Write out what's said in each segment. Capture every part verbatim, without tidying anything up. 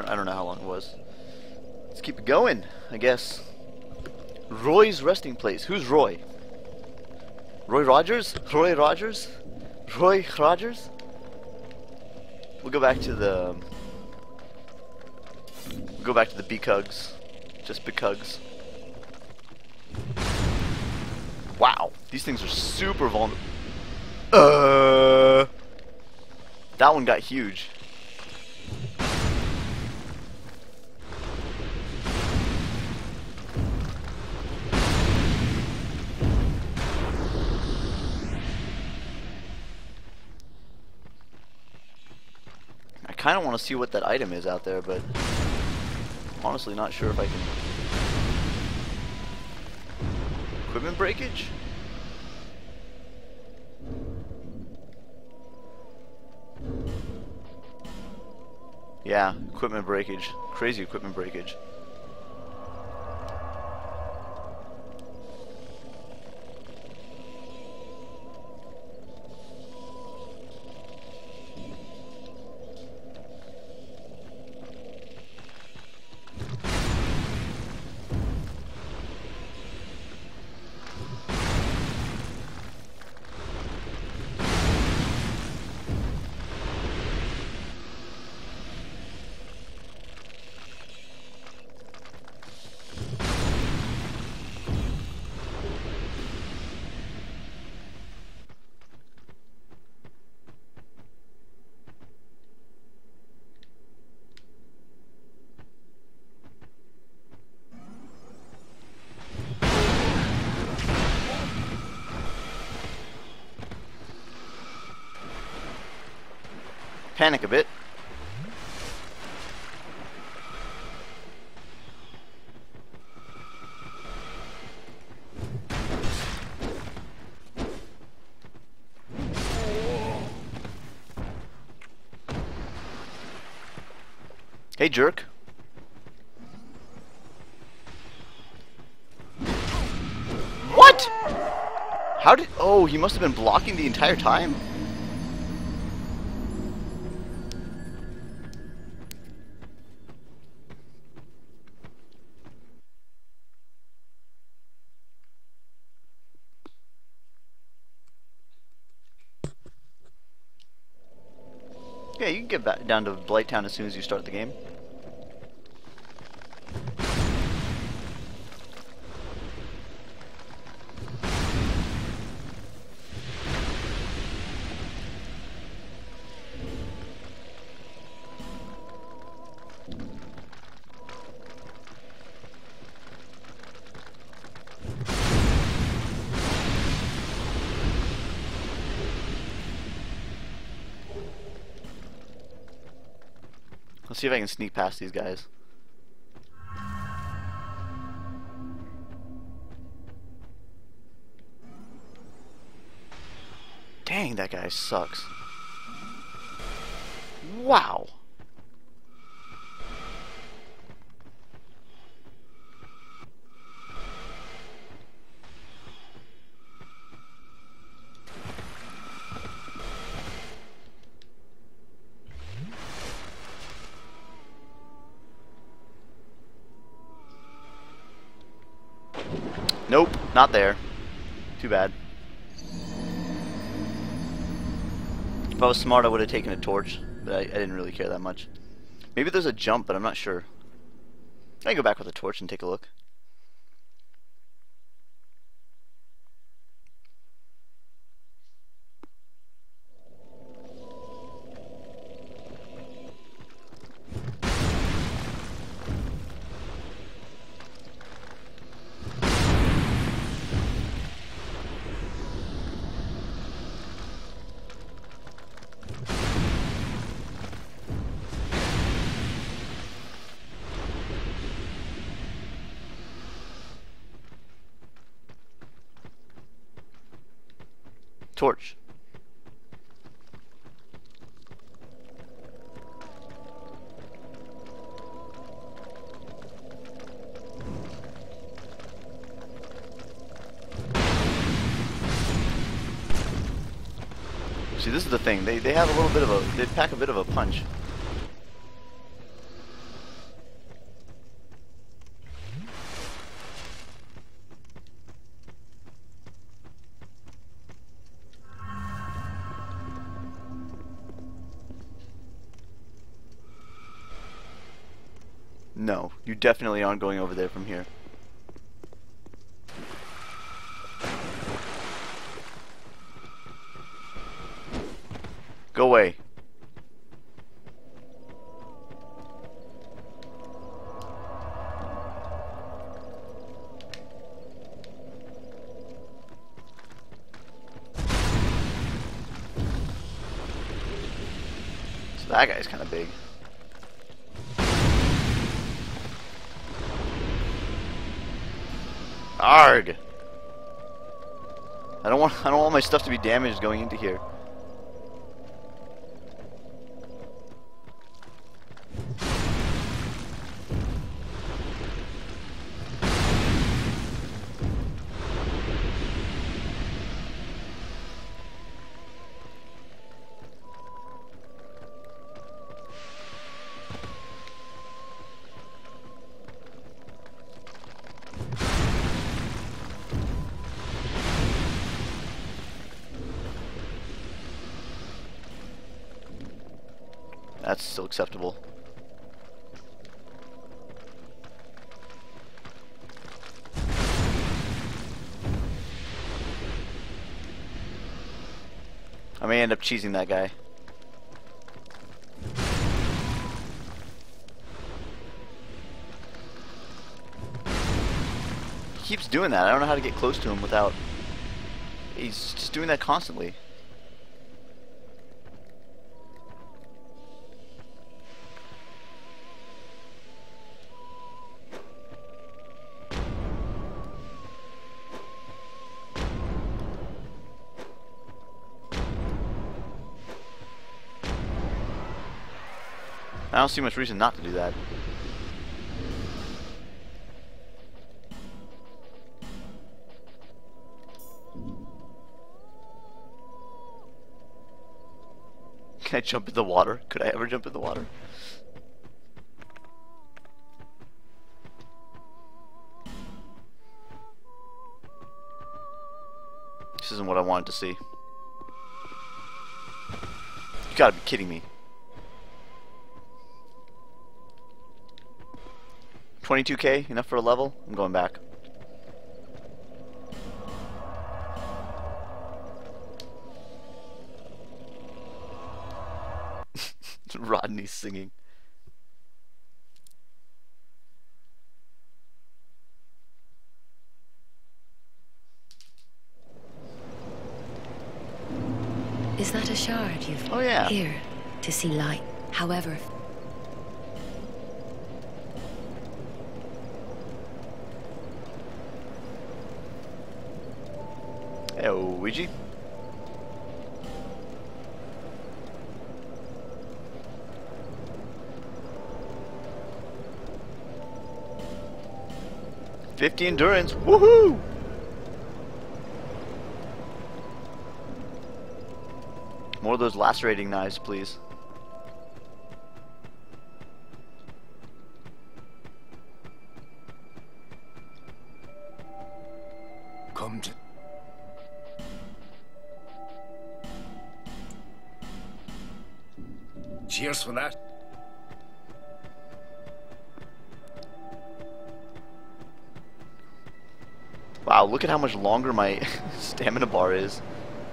I don't know how long it was. Let's keep it going, I guess. Roy's resting place. Who's Roy? Roy Rogers? Roy Rogers? Roy Rogers? We'll go back to the... We'll go back to the B-Cugs. Just B-Cugs. Wow, these things are super vulnerable. Uh, that one got huge. I kind of want to see what that item is out there, but I'm honestly not sure if I can. Equipment breakage? Yeah, equipment breakage. Crazy equipment breakage. Panic a bit. Hey, jerk. What? How did... Oh, he must have been blocking the entire time? Yeah, you can get back down to Blighttown as soon as you start the game. Let's see if I can sneak past these guys. Dang, that guy sucks. Wow. Nope, not there. Too bad. If I was smart, I would have taken a torch, but I, I didn't really care that much. Maybe there's a jump, but I'm not sure. I can go back with a torch and take a look. Torch. See, this is the thing. They they have a little bit of a they pack a bit of a punch. No, you definitely aren't going over there from here. Go away. So that guy's kind of big. Arg! I don't want I don't want my stuff to be damaged going into here. That's still acceptable. I may end up cheesing that guy. He keeps doing that. I don't know how to get close to him without... He's just doing that constantly. I don't see much reason not to do that. Can I jump in the water? Could I ever jump in the water? This isn't what I wanted to see. You gotta be kidding me. twenty-two K, enough for a level? I'm going back. Rodney's singing. Is that a shard you've Oh yeah. here to see light? However, Hey, Ouija. Fifty endurance. Woohoo! More of those lacerating knives, please. Come to... Cheers for that. Wow, look at how much longer my stamina bar is.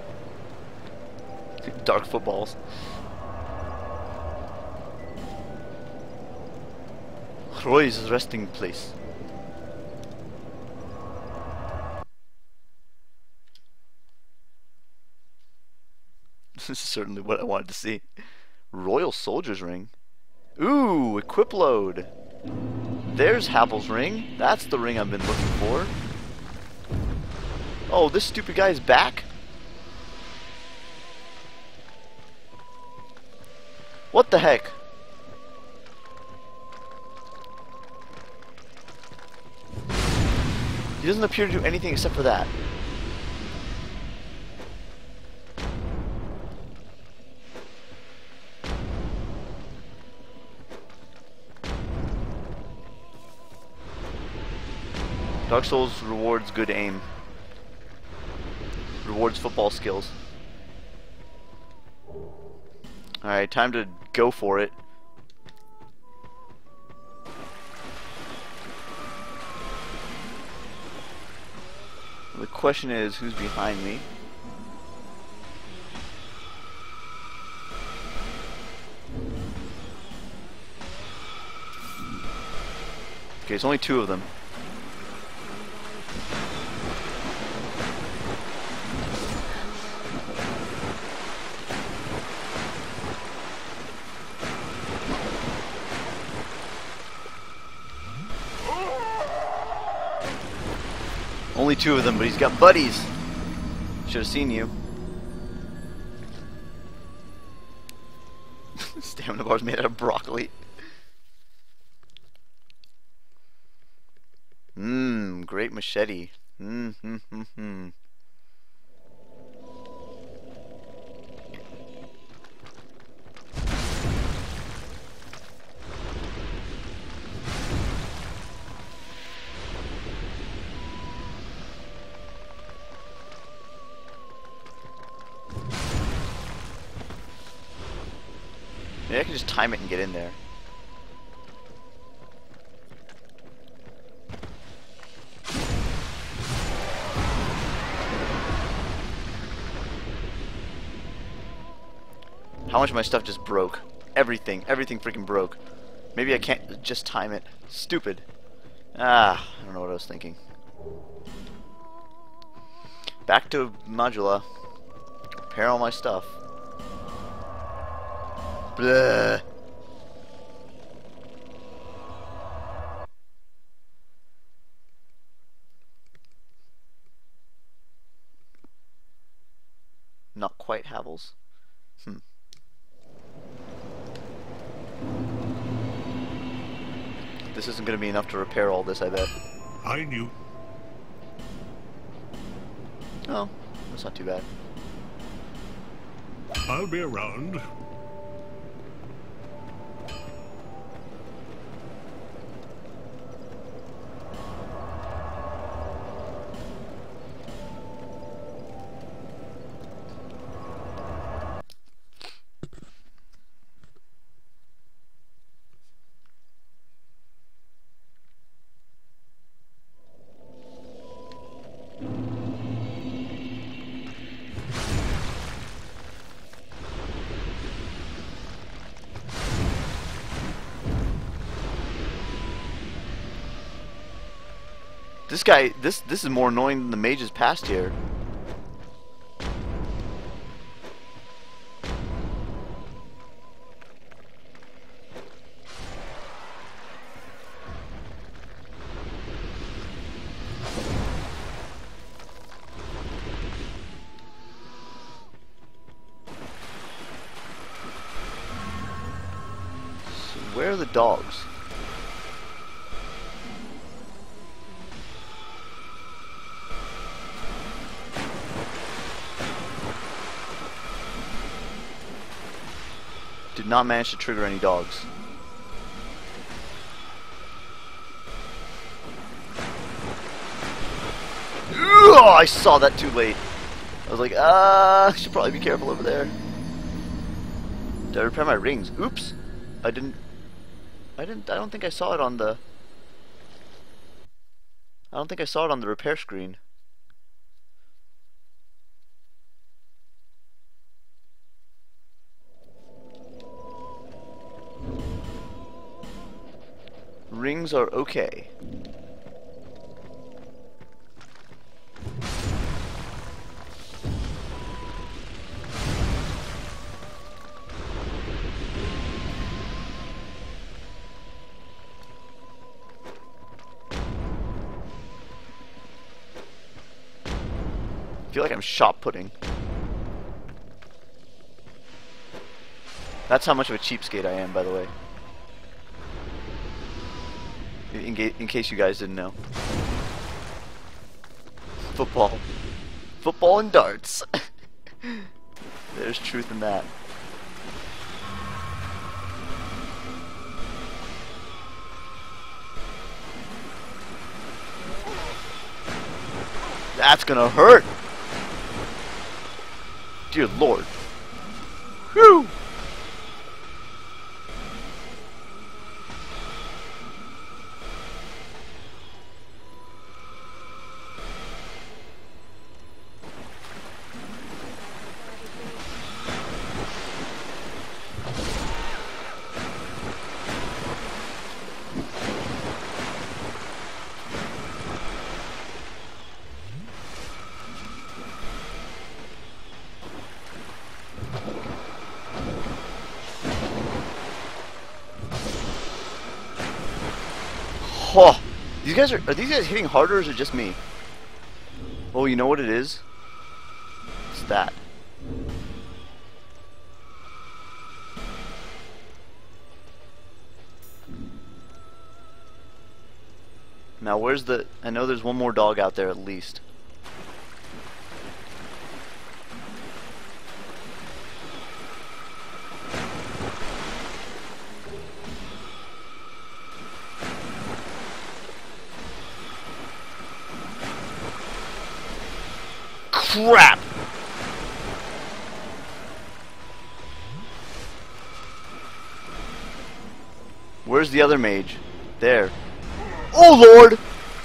Dark footballs. Roy's resting place. This is certainly what I wanted to see. Royal Soldier's Ring. Ooh, equip load. There's Havel's ring. That's the ring I've been looking for. Oh, this stupid guy's back? What the heck? He doesn't appear to do anything except for that. Dark Souls rewards good aim. Rewards football skills. Alright, time to go for it. the question is, who's behind me? Okay, it's only two of them. Only two of them, but he's got buddies. Should have seen you. Stamina bar's made out of broccoli. Mmm, great machete. Mmm, hmm, hmm, hmm. Maybe I can just time it and get in there. How much of my stuff just broke? Everything. Everything freaking broke. Maybe I can't just time it. Stupid. Ah, I don't know what I was thinking. Back to Modula. Repair all my stuff. Blah. Not quite Havels. Hmm. This isn't going to be enough to repair all this, I bet. I knew. Oh, that's not too bad. I'll be around. This guy, this this is more annoying than the mages past here. So where are the dogs? Did not manage to trigger any dogs. Oh, I saw that too late. I was like, ah, I should probably be careful over there. Did I repair my rings? Oops. I didn't. I didn't. I don't think I saw it on the. I don't think I saw it on the repair screen. Rings are okay. I feel like I'm shot putting. That's how much of a cheapskate I am, by the way. In, in case you guys didn't know. Football. Football and darts. There's truth in that. That's gonna hurt. Dear Lord. Whew. Oh, these guys are, are these guys hitting harder or is it just me? Oh, you know what it is? It's that. Now where's the, I know there's one more dog out there at least. Crap! Where's the other mage? There. Oh Lord!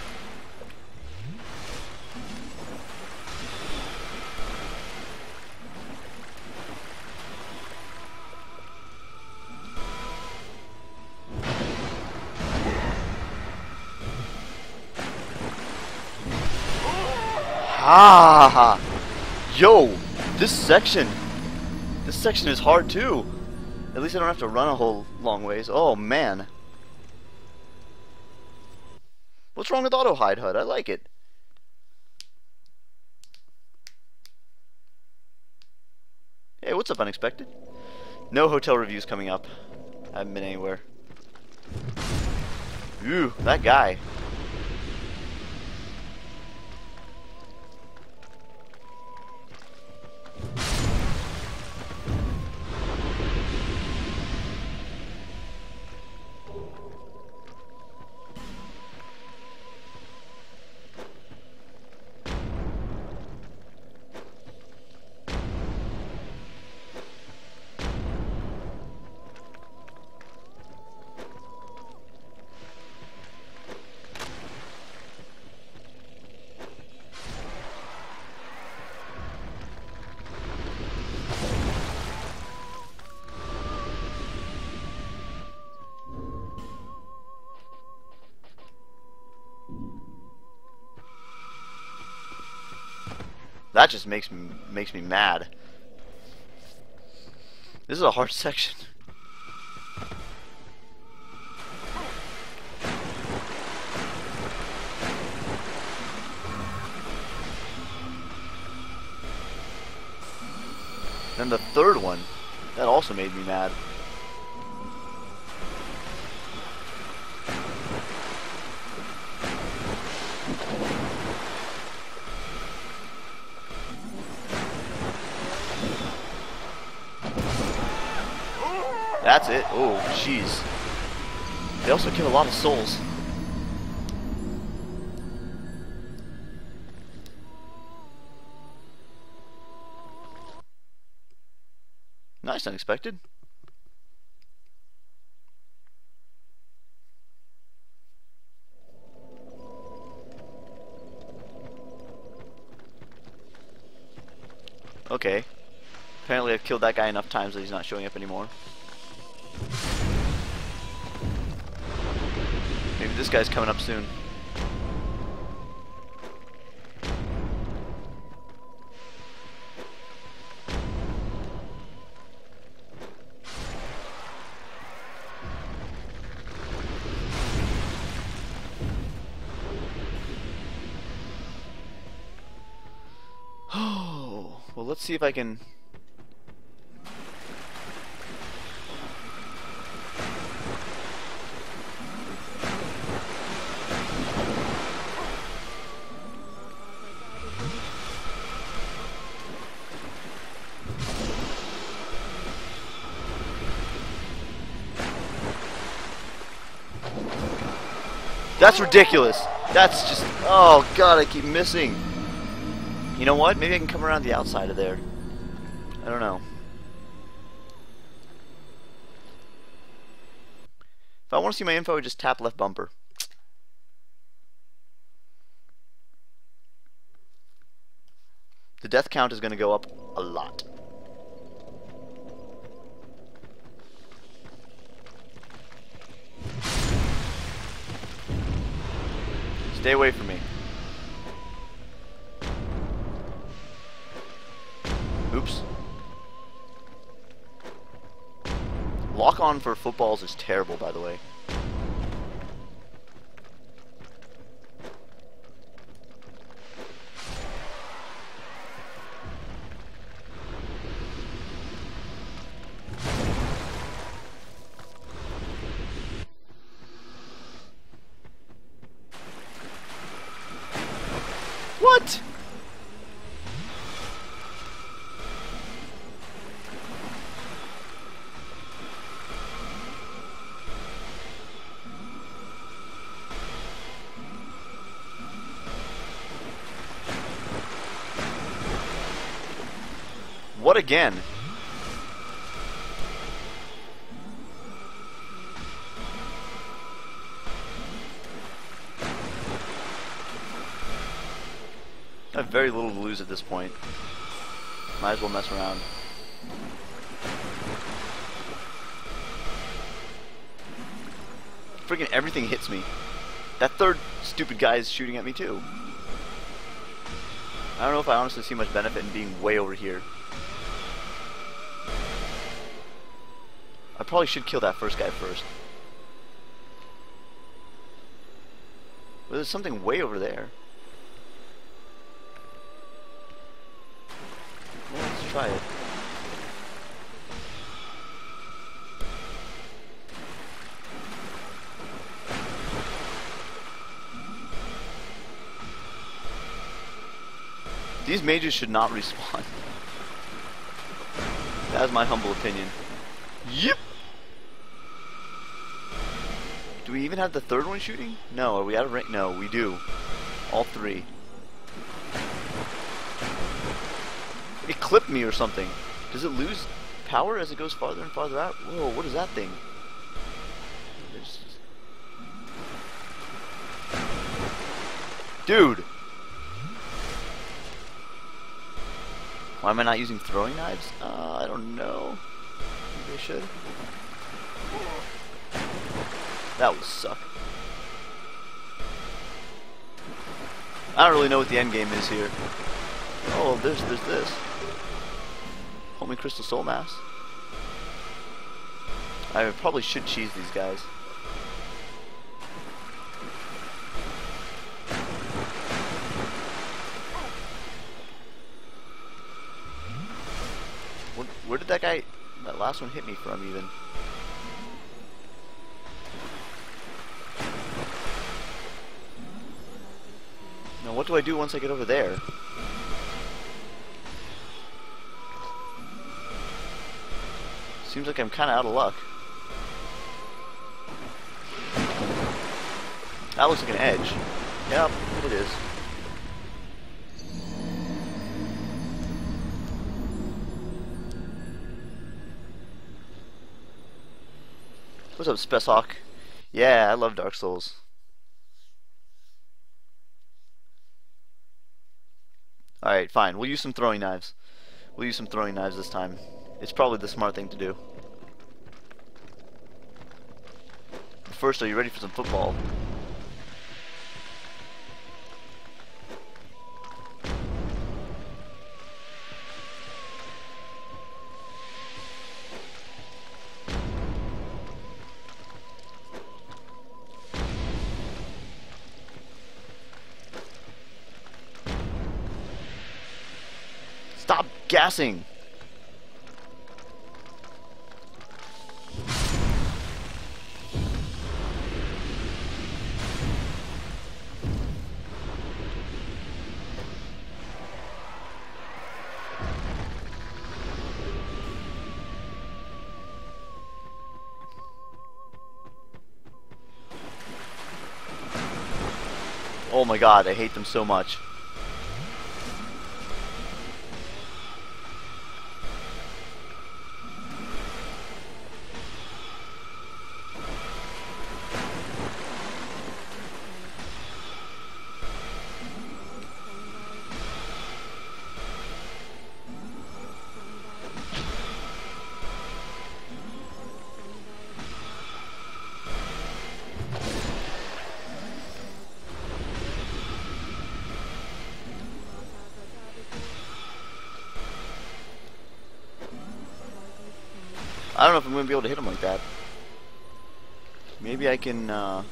Ah! Yo! This section! This section is hard too! At least I don't have to run a whole long ways. Oh man! What's wrong with auto hide H U D? I like it. Hey, what's up, Unexpected? No hotel reviews coming up. I haven't been anywhere. Ooh, that guy. That just makes me makes me mad. This is a hard section. Then the third one, that also made me mad. That's it. Oh, jeez. They also kill a lot of souls. Nice, Unexpected. Okay. Apparently I've killed that guy enough times that he's not showing up anymore. Maybe this guy's coming up soon. Oh, well, let's see if I can. That's ridiculous. That's just, oh god, I keep missing. You know what? Maybe I can come around the outside of there. I don't know. If I want to see my info, I just tap left bumper. The death count is going to go up a lot. Stay away from me. Oops. Lock on for footballs is terrible, by the way. What? What again? I have very little to lose at this point. Might as well mess around. Freaking everything hits me. That third stupid guy is shooting at me too. I don't know if I honestly see much benefit in being way over here. I probably should kill that first guy first. But there's something way over there. Well, let's try it. These mages should not respawn. That's my humble opinion. Yep. Do we even have the third one shooting? No. Are we out of range? No, we do. All three. It clipped me or something. Does it lose power as it goes farther and farther out? Whoa, what is that thing? There's... Dude! Why am I not using throwing knives? Uh, I don't know. Maybe I should. That would suck. I don't really know what the end game is here. Oh, there's there's this. Homing crystal soul mass. I probably should cheese these guys. Where, where did that guy, that last one hit me from even? Now what do I do once I get over there? Seems like I'm kind of out of luck. That looks like an edge. Yep, it is. What's up, Speshawk? Yeah, I love Dark Souls. Alright, fine. We'll use some throwing knives. We'll use some throwing knives this time. It's probably the smart thing to do. But first, are you ready for some football? Stop gassing! Oh my god, I hate them so much. I don't know if I'm going to be able to hit him like that. Maybe I can, uh...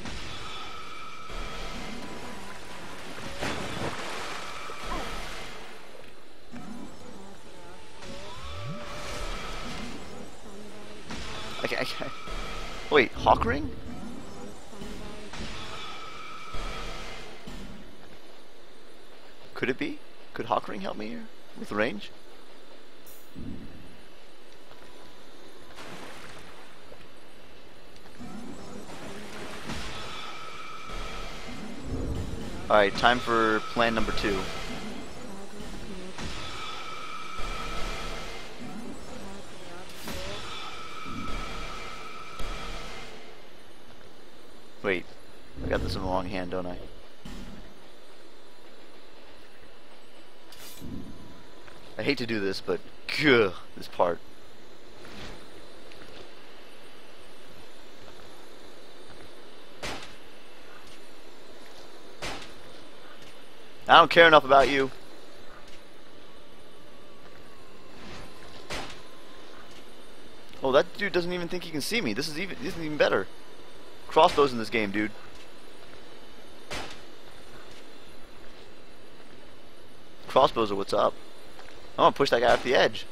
I can't, I can't... Wait, Hawk Ring? Could it be? Could Hawkring help me here with range? Alright, time for plan number two. Wait, I got this in the wrong hand, don't I? I hate to do this, but gah, this part. I don't care enough about you. Oh, that dude doesn't even think he can see me. This is even this is even better. Crossbows in this game, dude. Crossbows are what's up. I'm gonna push that guy off the edge.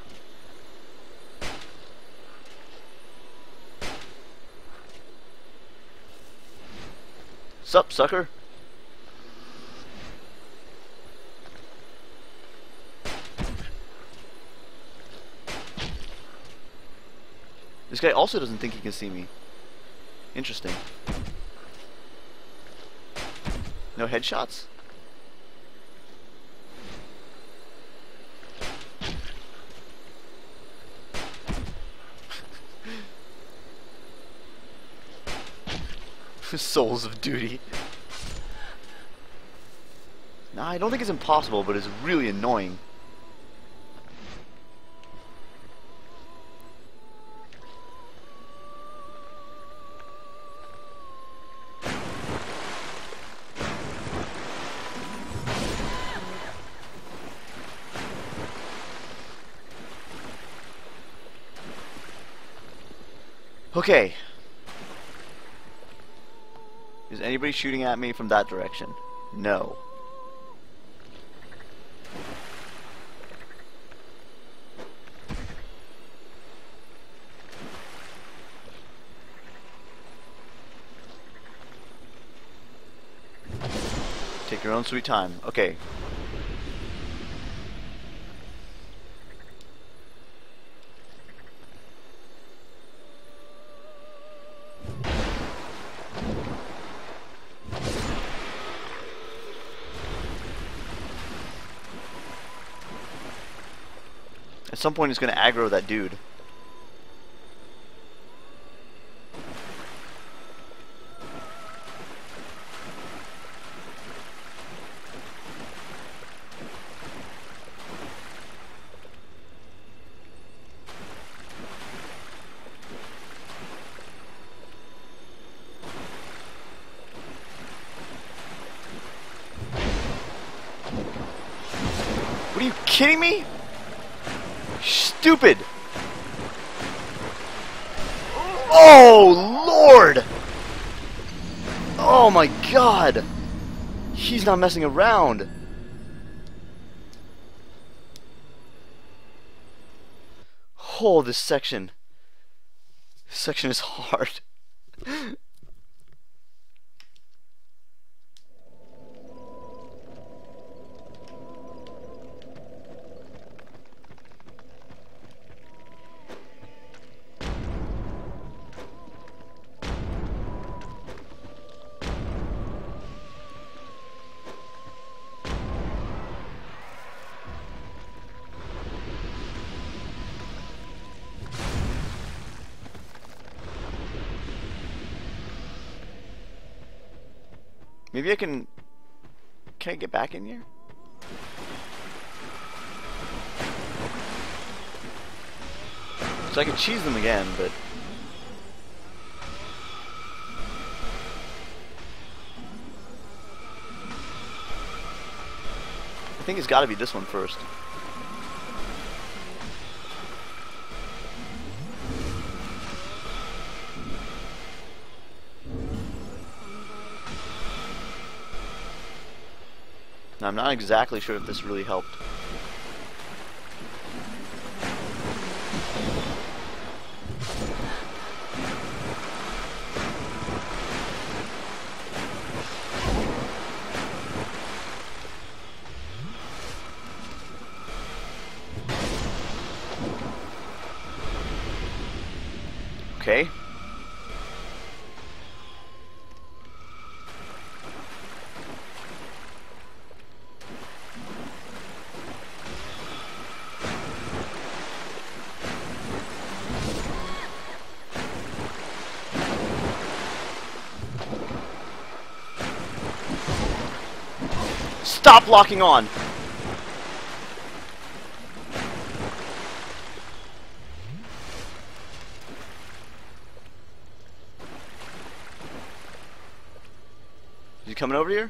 Sup, sucker? This guy also doesn't think he can see me. Interesting. No headshots? Souls of duty. Nah, I don't think it's impossible, but it's really annoying. Okay. Is anybody shooting at me from that direction? No. Take your own sweet time. Okay. At some point, it's going to aggro that dude. What, are you kidding me? Stupid! Oh, Lord! Oh my God! He's not messing around. Oh, this section. This section is hard. Maybe I can... Can I get back in here? So I can cheese them again, but... I think it's gotta be this one first. Now, I'm not exactly sure if this really helped. Okay. Stop locking on! Is he coming over here?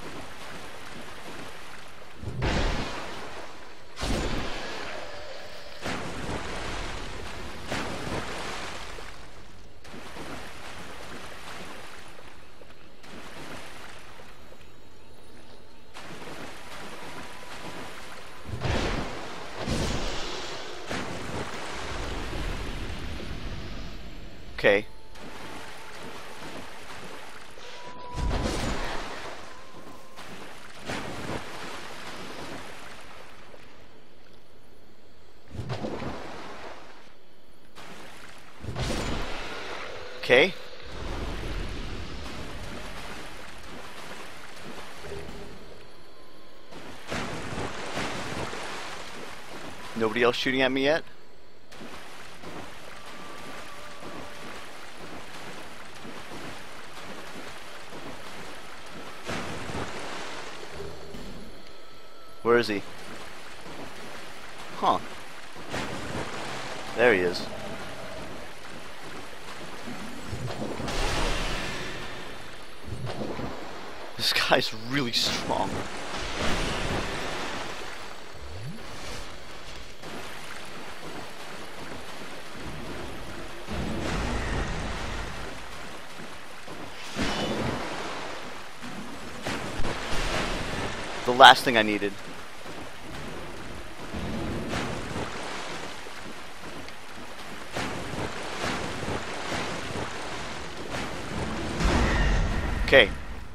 Okay. Okay. Nobody else shooting at me yet? Where is he? Huh. There he is. This guy's really strong. The last thing I needed. Okay.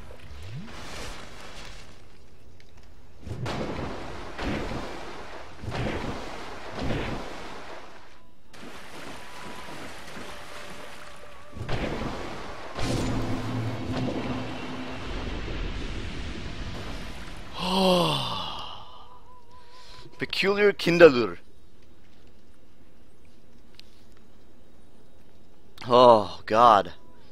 Peculiar Kindalur. Oh, God.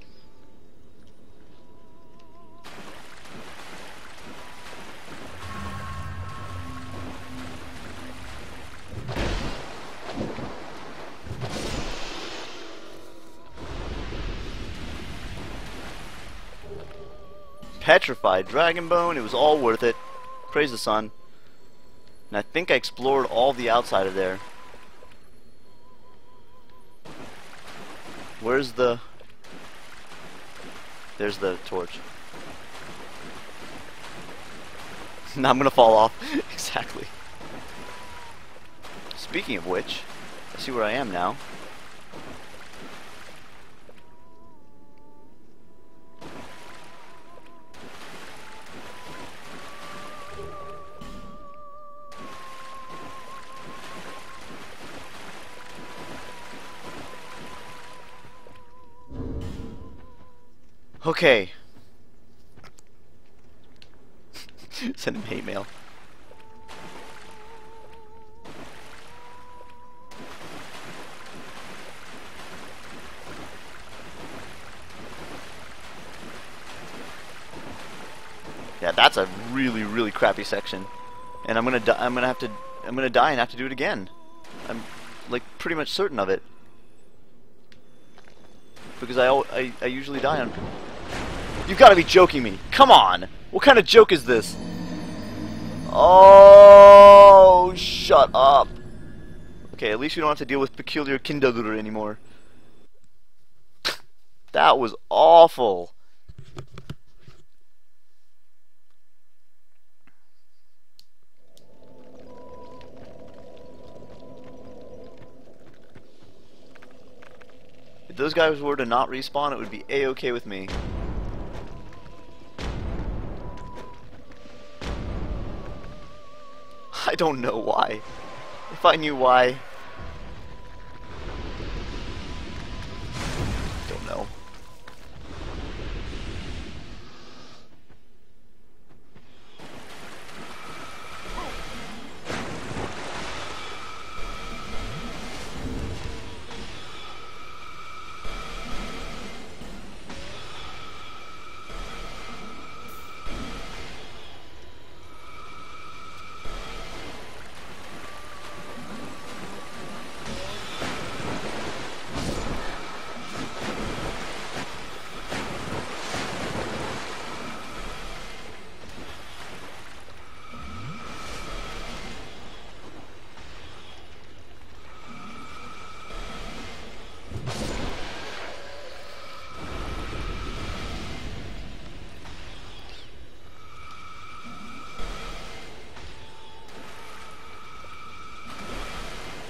Petrified Dragon Bone, it was all worth it. Praise the sun. And I think I explored all the outside of there. Where's the... There's the torch. Now I'm gonna fall off. Exactly. Speaking of which, I see where I am now. Okay. Send him hate mail. Yeah, that's a really, really crappy section, and I'm gonna, di I'm gonna have to, I'm gonna die and have to do it again. I'm like pretty much certain of it, because I, I, I usually die on. You've got to be joking me! Come on! What kind of joke is this? Oh, shut up! Okay, at least you don't have to deal with Peculiar Kindalur anymore. That was awful. If those guys were to not respawn, it would be A-okay with me. I don't know why. If I knew why.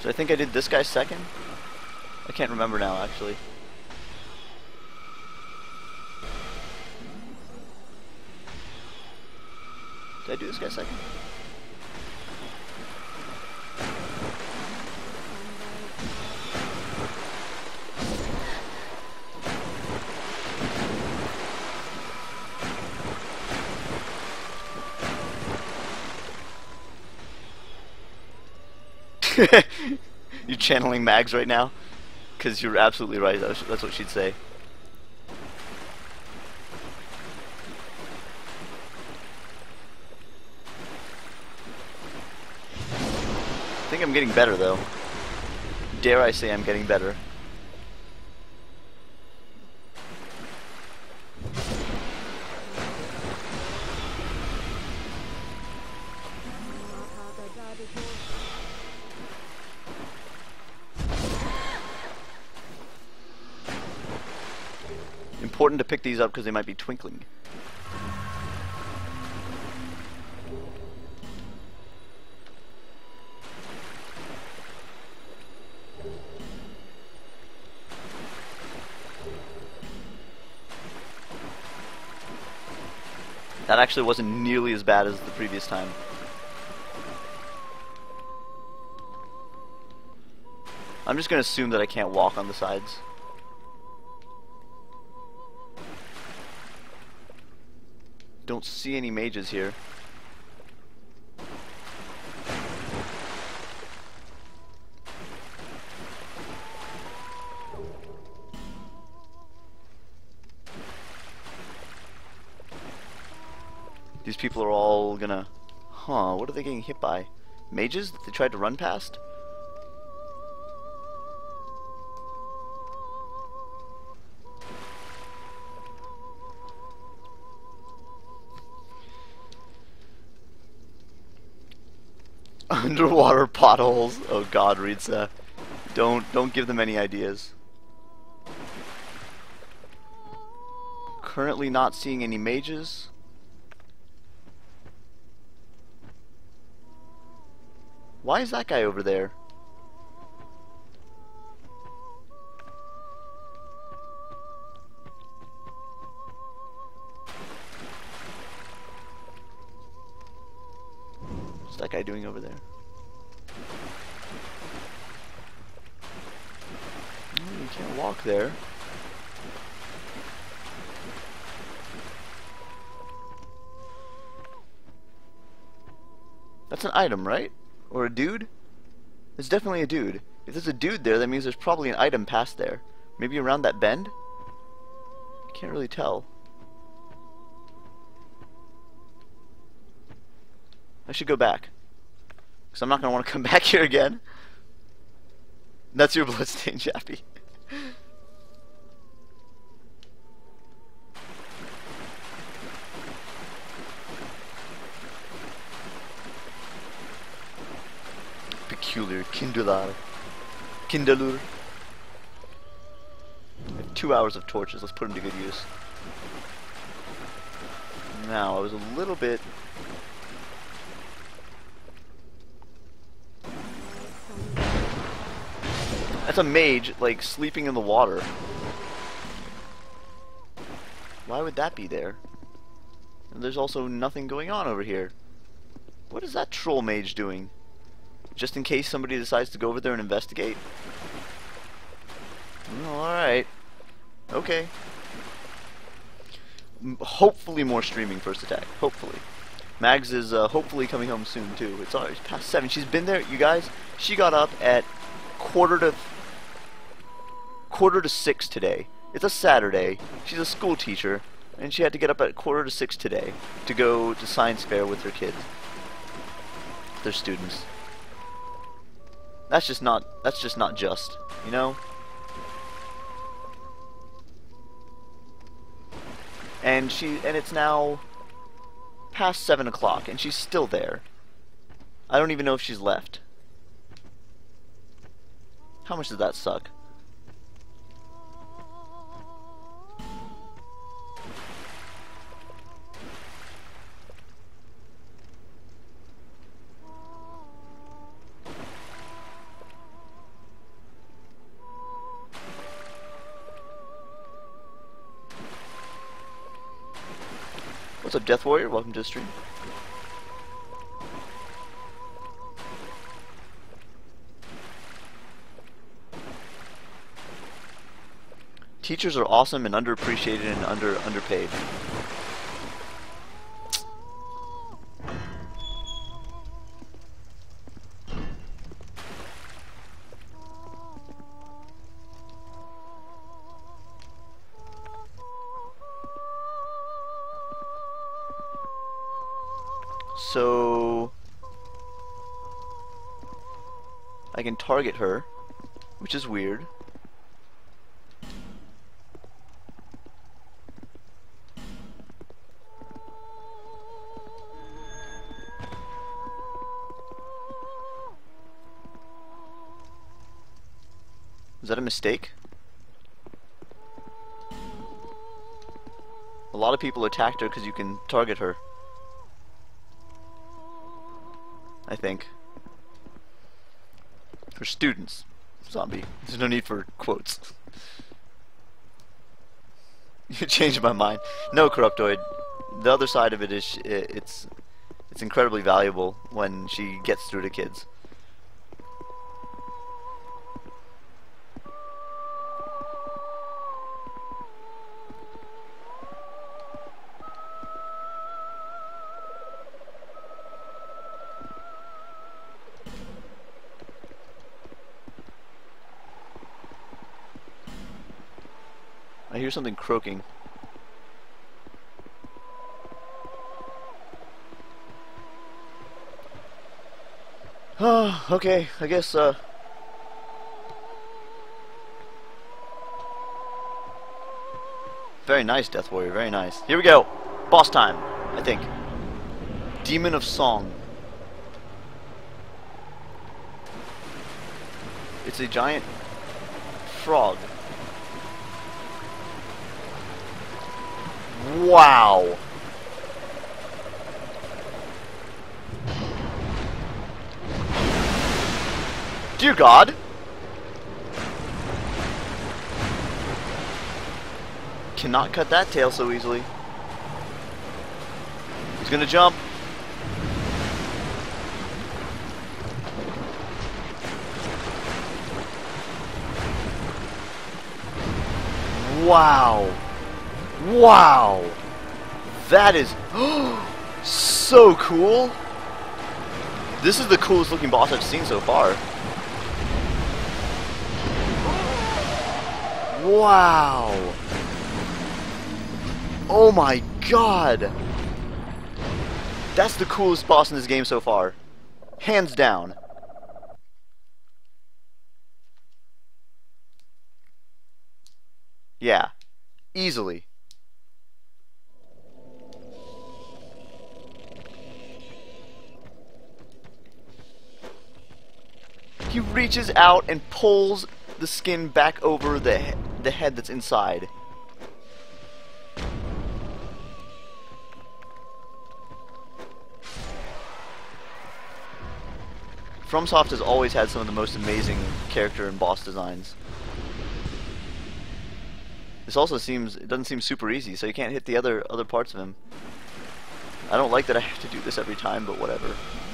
So I think I did this guy second? I can't remember now, actually. Did I do this guy second? You're channeling Mags right now? Because you're absolutely right, that's that's what she'd say. I think I'm getting better though. Dare I say I'm getting better. Important to pick these up because they might be twinkling. That actually wasn't nearly as bad as the previous time. I'm just gonna assume that I can't walk on the sides. Don't see any mages here. These people are all gonna... Huh, what are they getting hit by? Mages that they tried to run past? Underwater potholes. Oh god, Ritza. Don't don't give them any ideas. Currently not seeing any mages. Why is that guy over there? What's that guy doing over there? Oh, you can't walk there. That's an item, right? Or a dude? It's definitely a dude. If there's a dude there, that means there's probably an item past there. Maybe around that bend? I can't really tell. I should go back. Because I'm not going to want to come back here again. That's your bloodstain, Chappie. Peculiar. Kindalur. Kindalur. I have two hours of torches. Let's put them to good use. Now, I was a little bit... That's a mage, like, sleeping in the water. Why would that be there? And there's also nothing going on over here. What is that troll mage doing? Just in case somebody decides to go over there and investigate? Oh, alright. Okay. M hopefully more streaming first attack. Hopefully. Mags is uh, hopefully coming home soon, too. It's already past seven. She's been there, you guys. She got up at quarter to... quarter to six today. It's a Saturday. She's a school teacher. And she had to get up at quarter to six today to go to science fair with her kids. Their students. That's just not, that's just not just, you know? And she, and it's now past seven o'clock, and she's still there. I don't even know if she's left. How much does that suck? What's up, Death Warrior? Welcome to the stream. Teachers are awesome and underappreciated and under underpaid. So I can target her, which is weird. Is that a mistake? A lot of people attacked her because you can target her. I think. For students. Zombie. There's no need for quotes. You changed my mind. No, Corruptoid. The other side of it is sh it's it's incredibly valuable when she gets through to kids. I hear something croaking. Oh, okay, I guess, uh... very nice, Death Warrior, very nice. Here we go! Boss time, I think. Demon of Song. It's a giant frog. Wow! Dear God! Cannot cut that tail so easily. He's gonna jump. Wow! Wow! That is so cool! This is the coolest looking boss I've seen so far. Wow! Oh my God! That's the coolest boss in this game so far. Hands down. Yeah. Easily. He reaches out and pulls the skin back over the he the head that's inside. FromSoft has always had some of the most amazing character and boss designs. This also seems, it doesn't seem super easy, so you can't hit the other other parts of him. I don't like that I have to do this every time, but whatever.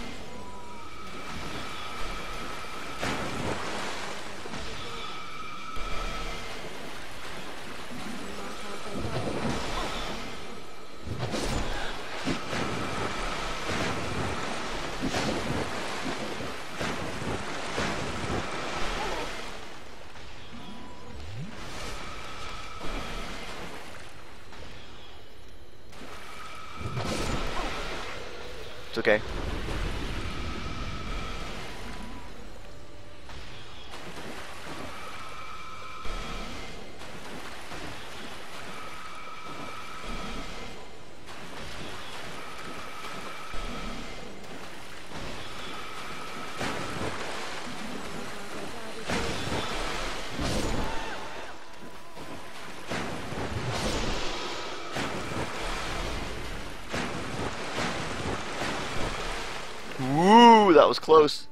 It's okay. Woo, that was close.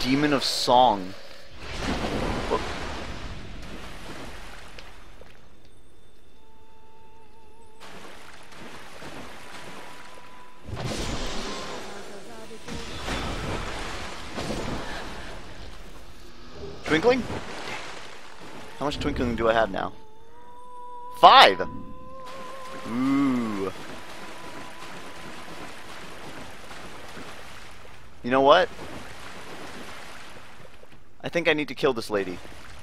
Demon of Song. Whoop. Twinkling? How much twinkling do I have now? Five! Ooh. You know what? I think I need to kill this lady.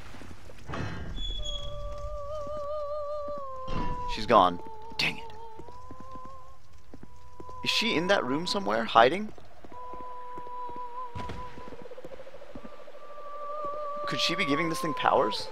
She's gone. Dang it. Is she in that room somewhere, hiding? Could she be giving this thing powers?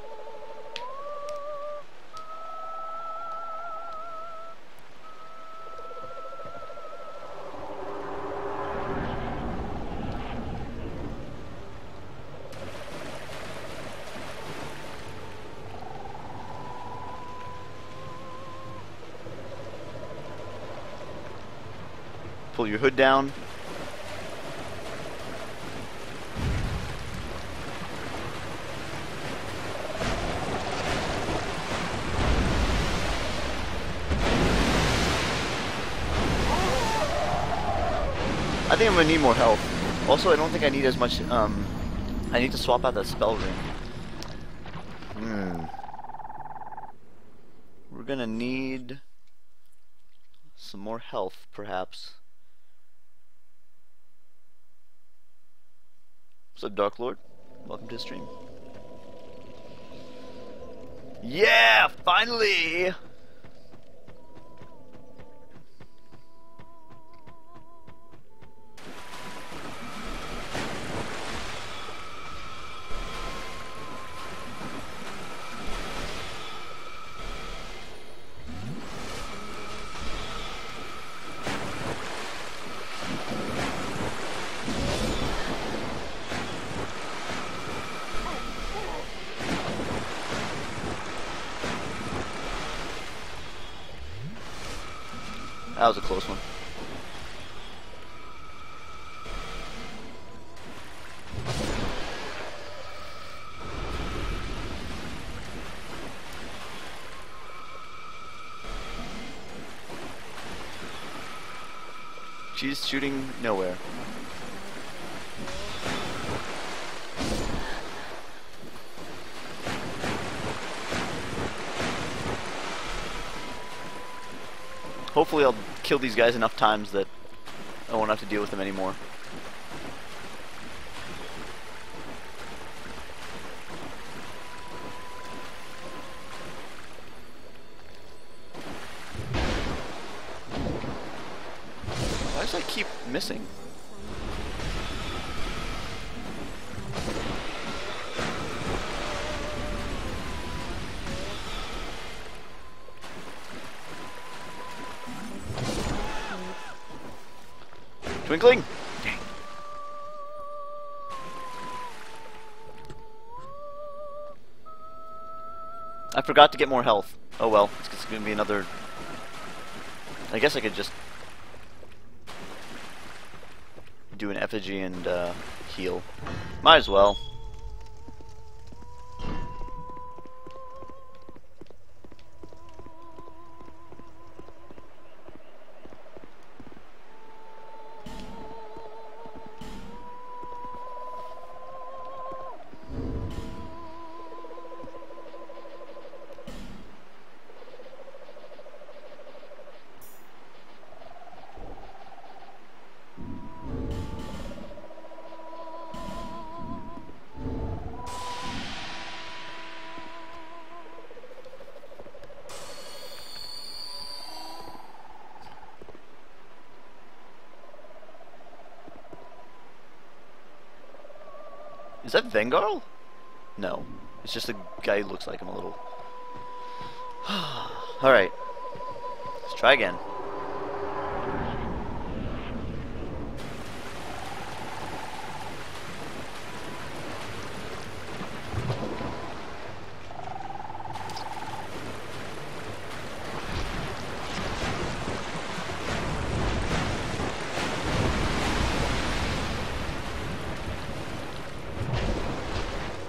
Pull your hood down. I think I'm gonna need more health. Also, I don't think I need as much, um, I need to swap out that spell ring. Hmm. We're gonna need some more health, perhaps. What's up, Dark Lord? Welcome to the stream. Yeah! Finally! That was a close one. She's shooting nowhere. Hopefully I'll kill these guys enough times that I won't have to deal with them anymore. Why does I keep missing? Twinkling? Dang. I forgot to get more health. Oh well, it's, it's gonna be another... I guess I could just do an effigy and uh, heal. Might as well. Is that Vengarl? No. It's just a guy who looks like him a little. Alright. Let's try again.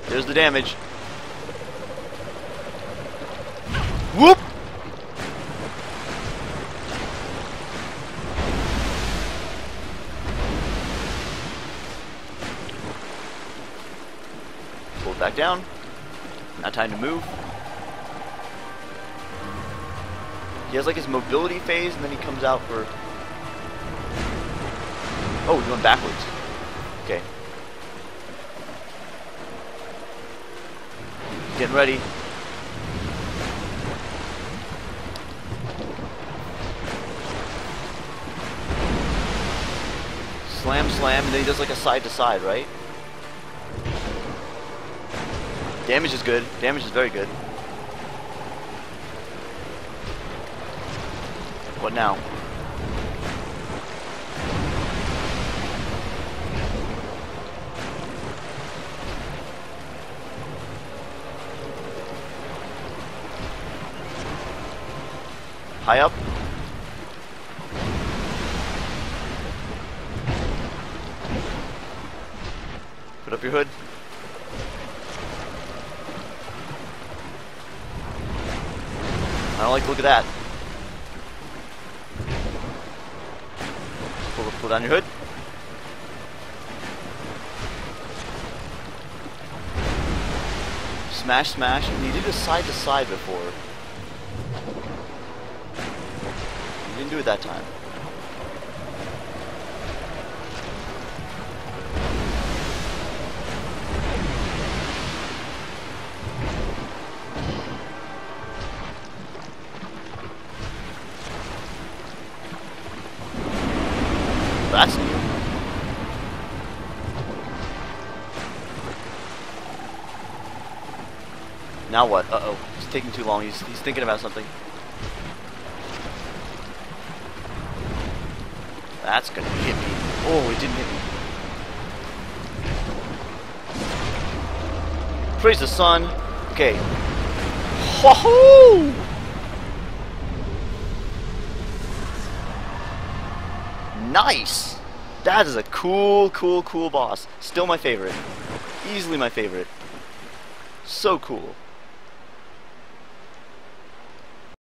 There's the damage. Whoop! Pull it back down. Now time to move. He has like his mobility phase, and then he comes out for... Oh, he's going backwards. Okay. Getting ready. Slam, slam, and then he does like a side to side, right? Damage is good. Damage is very good. What now? High up. Put up your hood. I don't like to look at that. Pull, pull down your hood. Smash, smash. And you did a side to side before. You didn't do it that time. That's new. Now what? Uh-oh. It's taking too long. He's, he's thinking about something. That's gonna hit me. Oh, it didn't hit me. Praise the sun. Okay. Wahoo! Nice! That is a cool, cool, cool boss. Still my favorite. Easily my favorite. So cool.